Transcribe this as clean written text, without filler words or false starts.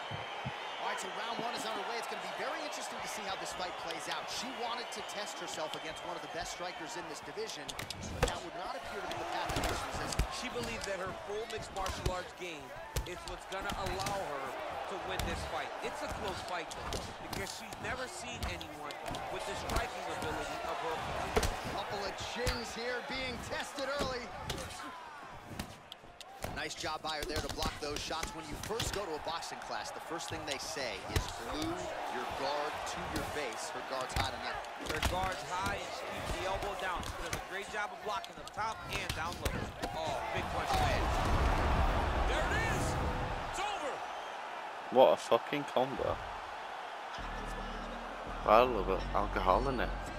All right, so round one is underway. It's going to be very interesting to see how this fight plays out. She wanted to test herself against one of the best strikers in this division, but that would not appear to be the path of least resistance. She believes that her full mixed martial arts game is what's going to allow her to win this fight. It's a close fight, though, because she's never seen anyone with the striking ability of her opponent. Couple of chins here being tested early. Nice job by her there to block those shots. When you first go to a boxing class, the first thing they say is glue your guard to your face. Her guard's high tonight. Her guard's high and she keeps the elbow down. She does a great job of blocking the top and down low. Oh, big punch lands. There it is. It's over. What a fucking combo. I love it. Alcohol in it.